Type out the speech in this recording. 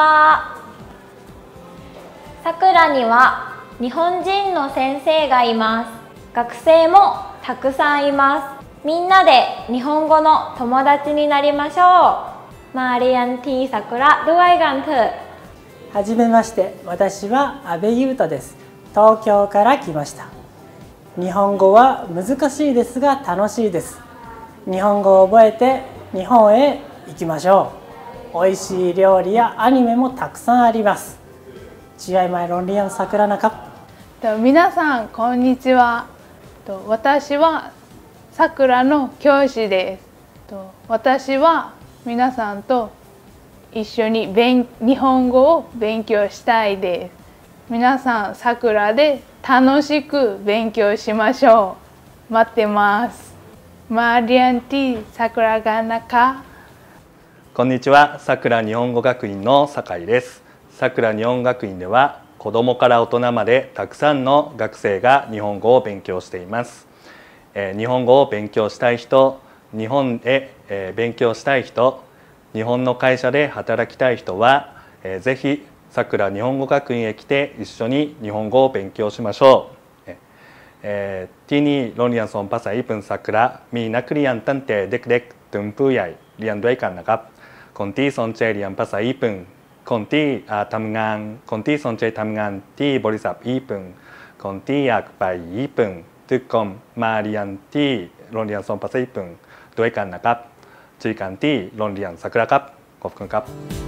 は。さくらには日本人の先生がいます。学生もたくさんいます。みんなで日本語の友達になりましょう。มาเรียนที่さくらด้วยกันเถอะ。 はじめまして、私は阿部優斗です。東京から来ました。日本語は難しいですが楽しいです。日本語を覚えて日本へ行きましょう。美味しい料理やアニメもたくさんあります。違いまいロンリアンさくらなか。 皆さんこんにちは。私はさくらの教師です。私は皆さんと一緒に日本語を勉強したいです。皆さんさくらで楽しく勉強しましょう。待ってます。มาเรียนที่さくらがなか。 こんにちは、さくら日本語学院の酒井です。さくら日本学院では子どもから大人までたくさんの学生が日本語を勉強しています。日本語を勉強したい人、日本へ勉強したい人、日本の会社で働きたい人はぜひさくら日本語学院へ来て一緒に日本語を勉強しましょう。ที่นี่โรงเรียนสอนภาษาญี่ปุ่นซากุระมีนักเรียนตั้งแต่เด็กๆถึงผู้ใหญ่เรียนด้วยกันนะครับคนที่สนใจเรียนภาษาญี่ปุ่นคนที่คนที่สนใจทำงานที่บริษัทญี่ปุ่นคนที่อยากไปญี่ปุ่นทุกคนมาเรียนที่โรงเรียนสอนภาษาญี่ปุ่นด้วยกันนะครับเจอกันที่โรงเรียนซากุระครับขอบคุณครับ